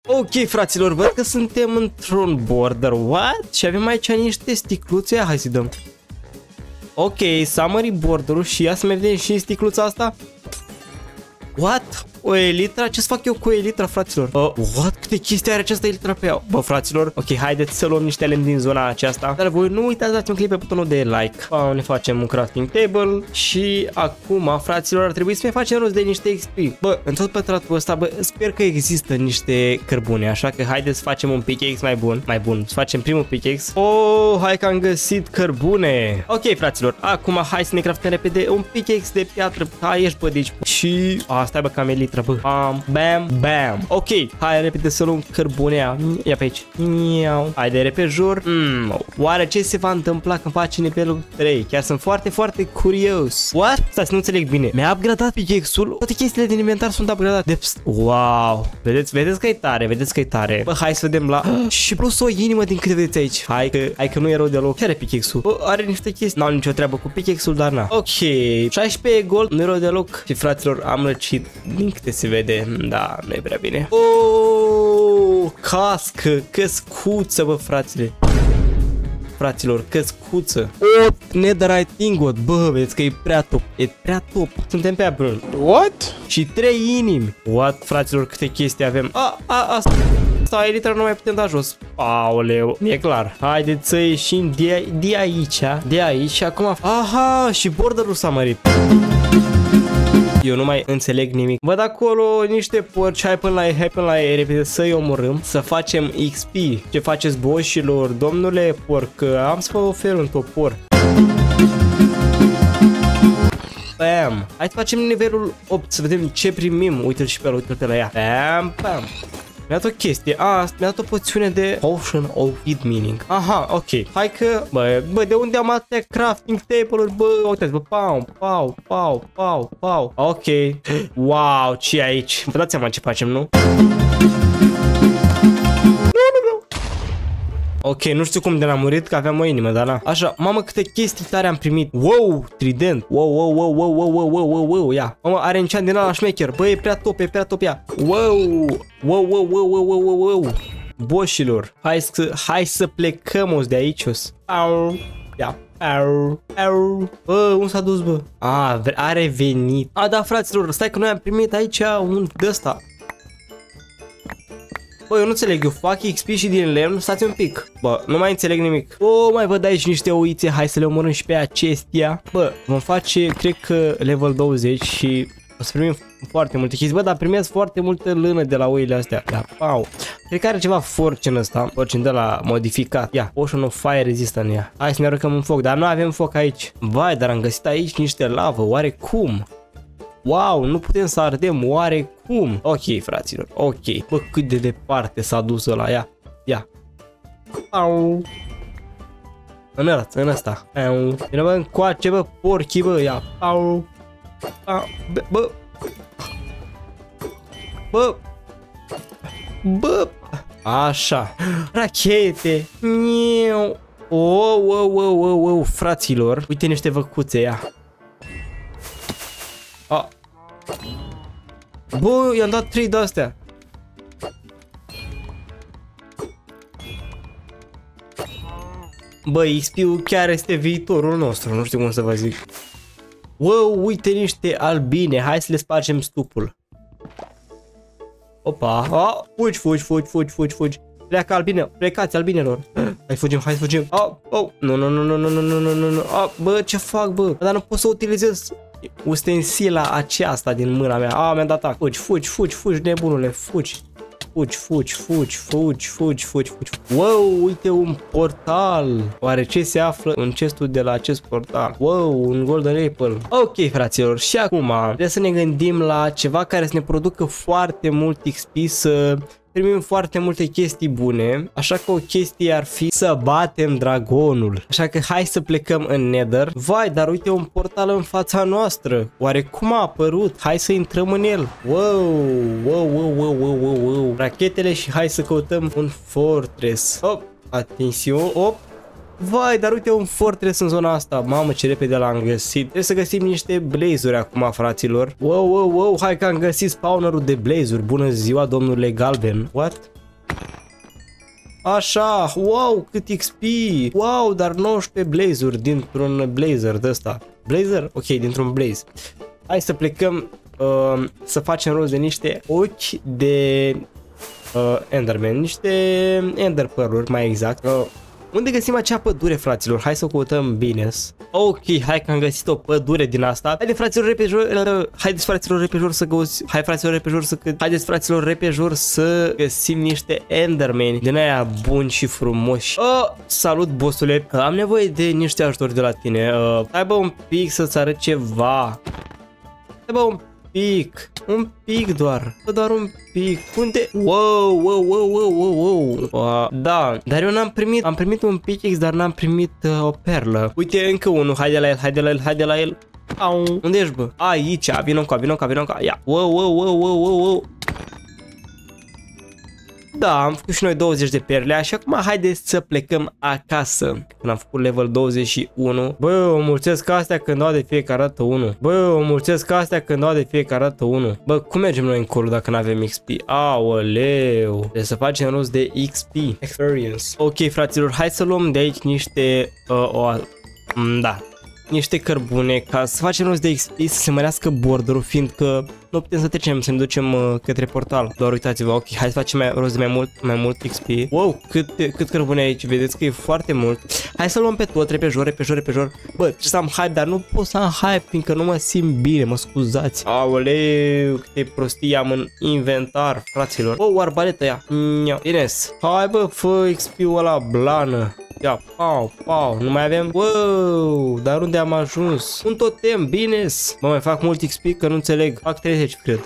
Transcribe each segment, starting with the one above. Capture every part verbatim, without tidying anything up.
Ok, fraților, văd că suntem într-un border. What? Și avem aici niște sticluțe. Hai să dăm. Ok, s-a mărit borderul și ia să mai vedem și sticluța asta. What? O elitra? Ce-ți fac eu cu elitra, fraților? Uh, what? Câte chestii are această elitra pe ea? Bă, fraților, ok, haideți să luăm niște lemn din zona aceasta. Dar voi nu uitați, dați un click pe butonul de like. Uh, ne facem un crafting table. Și acum, fraților, ar trebui să mai facem rost de niște X P. Bă, în tot pătratul ăsta, bă, sper că există niște cărbune. Așa că haideți să facem un pickaxe mai bun. Mai bun, să facem primul pickaxe. Oh, hai că am găsit cărbune. Ok, fraților, acum hai să ne craftăm repede un pickaxe de piatră. Hai, ești, bă, deci. Și... A, stai, bă, cam elitra. Bam, bam, bam. Ok, hai repede să luăm cărbunea. Ia pe aici. Hai de repejur. Mm, oare ce se va întâmpla când faci nivelul trei? Chiar sunt foarte, foarte curios. What? Stai să nu înțeleg bine. Mi-a upgradat pickaxe-ul. Toate chestiile din inventar sunt upgradate. Wow. Vedeți, vedeți că e tare, vedeți că e tare. Bă, hai să vedem la... Și plus o inimă din câte vedeți aici. Hai că, hai că nu e rău deloc. Ce are pickaxe-ul? Bă, are niște chestii. N-au nicio treabă cu pickaxe-ul, dar na. Ok. șaisprezece gold. Nu e rău deloc. Și fraților, am răcit din câte se vede, da, nu e prea bine. Oh, cască, căscuță, bă, frațile. Fraților, căscuță. Oh, netherite ingot, bă, vedeți că e prea top, e prea top. Suntem pe apron. What? Și trei inimi. What, fraților, câte chestii avem. A, a, asta. Asta, elitra, nu mai putem da jos. Aoleu, e clar. Haideți să ieșim de, de aici, de aici și acum. Aha, și borderul s-a mărit. Eu nu mai înțeleg nimic. Văd acolo niște porci. Hai până la ei, hai până la ei, repede să-i omorâm. Să facem X P. Ce faceți, boșilor? Domnule porc, am să vă ofer un topor. Bam. Hai să facem nivelul opt, să vedem ce primim. Uite-l și pe ăla, uite-l pe la ea. Bam, bam. Mi-a dat o chestie, a, mi-a dat o poțiune de Potion of Feed Meaning. Aha, ok. Hai că, bă, bă, de unde am atâtea crafting table-uri, bă, uitați, bă, pau, pau, pau, pau, pau. Ok. Wow, ce e aici? Vă dați seama ce facem, nu? Ok, nu știu cum de l-am murit, că aveam o inimă, dar na. Așa, mamă, câte chestii tare am primit. Wow, trident. Wow, wow, wow, wow, wow, wow, wow, wow, wow, ia. Mamă, are enchant din ala șmecher. Bă, e prea top, e prea top, ia. Wow, wow, wow, wow, wow, wow, wow, wow. Boșilor, hai să, hai să plecăm os de aici, os. Au, ia. Au, au. Bă, unde s-a dus, bă? A, a revenit. A, da, fraților, stai că noi am primit aici un de-ăsta. Bă, eu nu înțeleg, eu fac X P și din lemn, stați un pic. Bă, nu mai înțeleg nimic. O, mai văd aici niște oițe, hai să le omorâm și pe acestea. Bă, vom face, cred că level douăzeci și o să primim foarte multe chestii. Bă, dar primesc foarte multe lână de la oile astea. Da, pau. Cred că are ceva fortune ăsta, fortune de la modificat. Ia, Potion of Fire Resistant, ia. Hai să ne aruncăm un foc, dar nu avem foc aici. Vai, dar am găsit aici niște lavă, oare cum? Wow, nu putem să ardem, oare cum? Ok, fraților, ok. Bă, cât de departe s-a dus ăla, ia, ia. Au. În ăla, în ăsta. Au. Vine, bă, încoace, bă, porchii, bă, ia. Au. Au. Bă. Bă. Bă. Așa. Rachete. Niu. Oh, oh, oh, oh, oh, fraților. Uite niște văcuțe, ia. A. Bă, i-am dat trei de-astea. Bă, X P-ul chiar este viitorul nostru, nu știu cum să vă zic. Wow, uite niște albine, hai să le spargem stupul. Opa, a, fugi, fugi, fugi, fugi, fugi, fugi. Pleacă albine, plecați albinelor. Hai fugim, hai fugim. Oh, oh, nu, nu, nu, nu, nu, nu, nu, nu, nu, nu. Ah, bă, ce fac, bă? Dar nu pot să utilizez ustensila aceasta din mâna mea. A, mi-a dat atac. Fugi, fugi, fugi, fugi, nebunule, fugi. Fugi, fugi, fugi, fugi, fugi, fugi, fugi. Wow, uite un portal. Oare ce se află în chestul de la acest portal? Wow, un golden apple. Ok, fraților, și acum trebuie să ne gândim la ceva care să ne producă foarte mult X P, să primim foarte multe chestii bune. Așa că o chestie ar fi să batem dragonul. Așa că hai să plecăm în Nether. Vai, dar uite un portal în fața noastră. Oare cum a apărut? Hai să intrăm în el. Wow, wow, wow, wow, wow, wow, wow. Rachetele și hai să căutăm un fortress. Hop, atențion, hop. Vai, dar uite un fortress în zona asta. Mamă, ce repede l-am găsit. Trebuie să găsim niște blaze-uri acum, fraților. Wow, wow, wow, hai că am găsit spawnerul de blaze-uri. Bună ziua, domnule Galben. What? Așa, wow, cât X P. Wow, dar nouăsprezece blazuri dintr-un blazer de ăsta. Blazer? Ok, dintr-un blaze. Hai să plecăm uh, să facem rost de niște ochi de uh, Enderman, niște Ender Pearl-uri mai exact. Uh, unde găsim acea pădure, fraților? Hai să o căutăm bine. Ok, hai că am găsit o pădure din asta. Haideți, fraților, repejor, haideți, fraților, repejor să găsi... Hai, fraților, repejor să... Haideți, fraților, repejor să găsim niște Endermeni din aia buni și frumoși. Oh, salut, bossule. Am nevoie de niște ajutor de la tine. Uh, hai, bă, un pic să-ți arăt ceva. Hai, bă, un pic. Un pic doar. Bă, doar un pic. Unde? Wow, wow, wow, wow, wow, wow. Uh, da, dar eu n-am primit. Am primit un pickaxe, dar n-am primit uh, o perlă. Uite, încă unul. Haide la el, haide la el, haide la el. Au. Unde ești, bă? Aici. Vino încoa, vino încoa, vino încoa. Ia. Wow, wow, wow, wow, wow, wow. Da, am făcut și noi douăzeci de perle, așa acum haideți să plecăm acasă. Când am făcut level douăzeci și unu. Bă, o mulțesc astea când dau de fiecare dată unu. Bă, o mulțesc astea când dau de fiecare dată unu. Bă, cum mergem noi încolo dacă nu avem X P? Aoleu. Trebuie să facem rost de X P. Experience. Ok, fraților, hai să luăm de aici niște... Uh, o, da. Niște cărbune ca să facem rost de X P, să se mărească borderul, fiindcă nu putem să trecem, să ne ducem uh, către portal. Doar uitați-vă, ok, hai să facem mai, rost de mai mult, mai mult X P. Wow, cât, cât cărbune aici, vedeți că e foarte mult. Hai să luăm pe tot, repejor, repejor, repejor. Bă, trebuie să am hype, dar nu pot să am hype, fiindcă nu mă simt bine, mă scuzați. Aoleu, câte prostii am în inventar, fraților. Oh, o arbaletă ea. Ines, hai bă, fă X P-ul ăla blană. Ia, pau, pau, nu mai avem. Wow, dar unde am ajuns? Un totem, bine. Mă, mai fac mult X P că nu înțeleg. Fac treizeci, cred.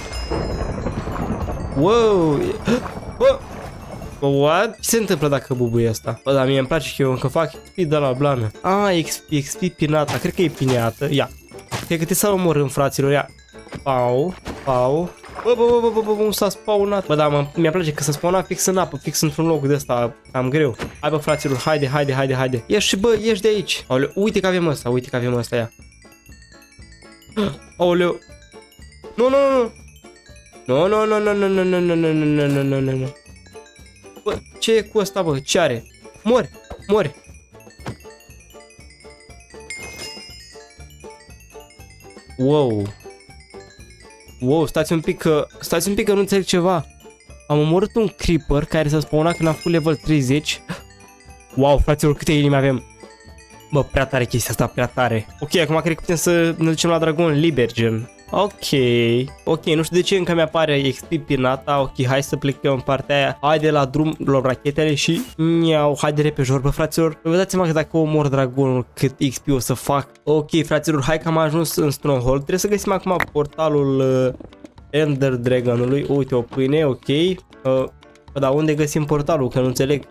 Wow. Bă. What? Ce se întâmplă dacă bubuie asta? Bă, dar mie îmi place că eu încă fac X P de la blană. Ah, X P, X P pinata. Cred că e pineată. Ia. Cred că trebuie să omorâm, fraților. Ia. Pau, pau. Bă, bă, bă, bă, bă, bă, s-a spawnat. Bă, da, mi-a place că s-a spawnat fix în apă, fix într-un loc de ăsta, cam greu. Hai, bă, fraților, haide, haide, haide, haide. Ieși, bă, ieși de aici. Aoleu, uite că avem ăsta, uite că avem ăsta, ia. Aoleu. Nu, nu, nu. Nu, nu, nu, nu, nu, nu, nu, nu, nu, nu, nu, nu, nu. Bă, ce e cu ăsta, bă? Ce are? Mori, mori. Wow. Wow, stați un pic că, stați un pic că nu înțeleg ceva. Am omorât un creeper care s-a spawnat când am făcut level treizeci. Wow, fraților, câte inimi avem. Bă, prea tare chestia asta, prea tare. Ok, acum cred că putem să ne ducem la dragon liber, gen. Ok, ok, nu știu de ce încă mi-apare X P pinata. Ok, hai să plecăm în partea aia. Haide la drum, luăm rachetele și miau, haide repejor, bă, fraților. Vă dați seama că dacă omor dragonul, cât X P o să fac. Ok, fraților, hai că am ajuns în Stronghold. Trebuie să găsim acum portalul uh, Ender Dragonului. Uite, o pâine, ok. Uh, dar unde găsim portalul? Că nu înțeleg.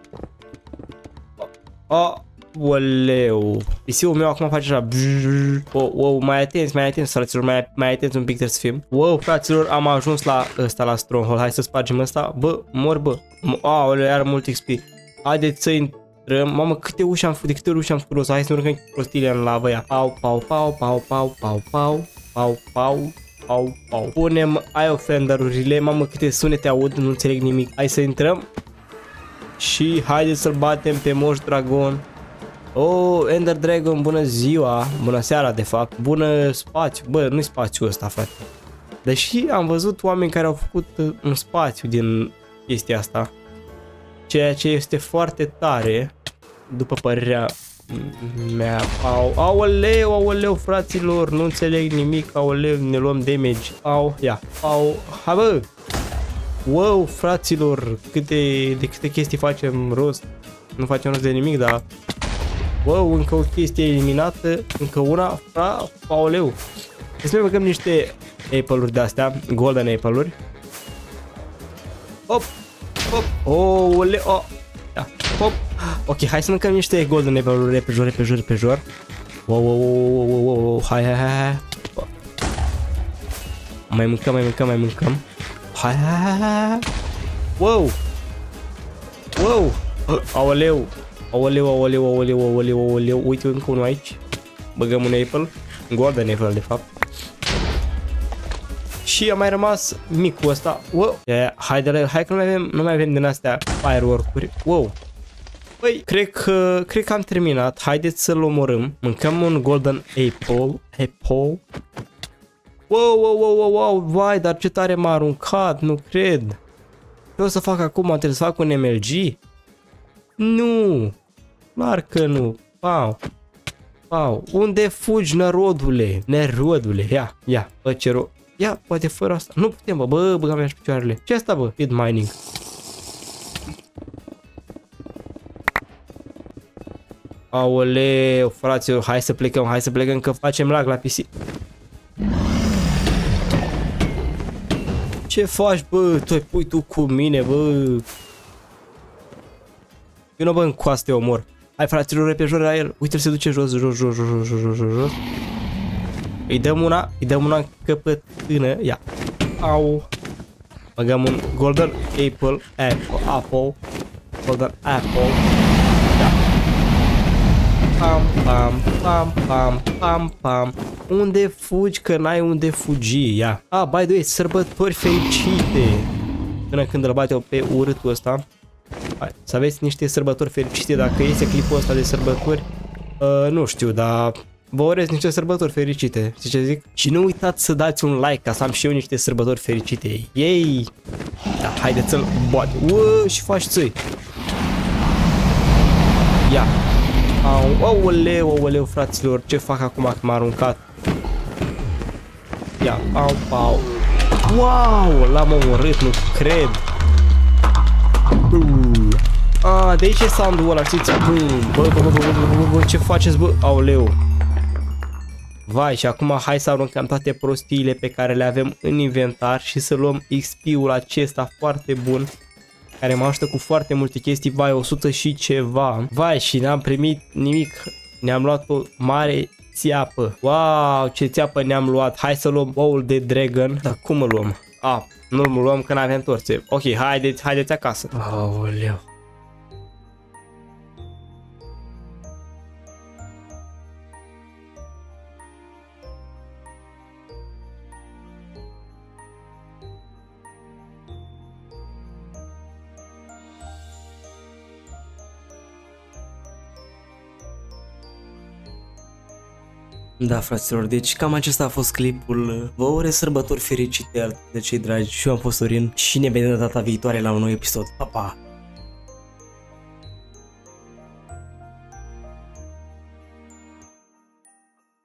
Oh. Oleu. Pisiul meu acum face așa. Wow, wow, mai atenți, mai atenți, fraților, mai, mai atenți un pic trebuie să fim. Wow, fraților, am ajuns la ăsta, la Stronghold. Hai să spargem ăsta. Bă, mor, bă. Aoleu, are mult X P. Haideți să intrăm. Mamă, câte uși am făcut, de câte ori uși am făcut rost. Hai să ne urcăm prostile în lavă, ia. Pau, pau, pau, pau, pau, pau, pau, pau, pau, pau, pau. Punem eye offender-urile. Mamă, câte sunete aud, nu înțeleg nimic. Hai să intrăm. Și haideți să-l batem pe Moș Dragon. Oh, Ender Dragon, bună ziua, bună seara de fapt, bună spațiu, bă, nu-i spațiul ăsta, frate. Deși am văzut oameni care au făcut un spațiu din chestia asta, ceea ce este foarte tare, după părerea mea. Au, aoleu, aoleu, fraților, nu înțeleg nimic, aoleu, ne luăm damage. Au, ia, au, hai bă. Wow, fraților, câte, de câte chestii facem rost, nu facem rost de nimic, dar... Wow, încă o chestie eliminată, încă una, fra, paoleu. Trebuie să băgăm niște apple-uri de-astea, golden apple-uri. Hop, hop, oh, ole, oh, da, hop. Ok, hai să mâncăm niște golden apple-uri, repejor, repejor, repejor. Wow, wow, wow, wow, wow, wow, hai, hai, hai, hai. Mai mâncăm, mai mâncăm, mai mâncăm. Hai, hai, hai, hai. Wow. Wow, aoleu. Aoleu, aoleu, aoleu, aoleu, aoleu, uite încă unul aici. Băgăm un apple, un golden apple de fapt. Și Și a mai rămas micul ăsta. Wow. Yeah, hai, de la, hai că nu mai avem, nu mai avem din astea firework-uri. Wow. Păi, cred că, cred că am terminat. Haideți să-l omorâm. Mâncăm un golden apple. Apple. Wow, wow, wow, wow, wow. Vai, dar ce tare m-a aruncat. Nu cred. Ce o să fac acum? Trebuie să fac un M L G? Nu. Clar că nu. Pau. Pau. Unde fugi, nărodule? Nerodule. Ia, ia. Bă, ce ro... Ia, poate fără asta. Nu putem, bă. Bă, băga mea și picioarele. Ce asta, bă? Speed mining. Aoleu, fraților, hai să plecăm, hai să plecăm că facem lag la P C. Ce faci, bă? Tu pui tu cu mine, bă? Eu nu, bă, în coaste omor. Hai, fraților, repede la el. Uite, se duce jos, jos, jos, jos, jos, jos, jos, jos. Îi dăm una, îi dăm una în căpătână. Ia. Au. Băgăm un golden apple, apple, apple. Golden apple. Pam, pam, pam, pam, pam, pam. Unde fugi că n-ai unde fugi? Ia. Ah, by the way, sărbători fericite. Până când îl bate pe urâtul ăsta. Hai, să aveți niște sărbători fericite. Dacă iese clipul ăsta de sărbători, uh, nu știu, dar vă urez niște sărbători fericite. Știi ce zic? Și nu uitați să dați un like ca să am și eu niște sărbători fericite. Yay! Da, haideți să-l bate. Uă, și faci țăi. Ia. Au, aoleu, aoleu, fraților, ce fac acum că m-a aruncat? Ia, au, au. Wow, l-am omorât, nu cred. Ah, de aici e sound-ul ăla, știți? Bă, bă, bă, bă, bă, bă, bă, ce faceți, bă? Aoleu. Vai, și acum hai să aruncăm toate prostiile pe care le avem în inventar și să luăm X P-ul acesta foarte bun, care mă ajută cu foarte multe chestii. Vai, o sută și ceva. Vai, și n-am primit nimic. Ne-am luat o mare țeapă. Wow, ce țeapă ne-am luat. Hai să luăm oul de dragon. Dar cum îl luăm? Ah, nu îl luăm că n-avem torțe. Ok, haideți, haideți acasă. Aoleu. Da, fraților, deci cam acesta a fost clipul. Vă urez sărbători fericite de cei dragi și eu am fost Sorin și ne vedem data viitoare la un nou episod. Pa, pa!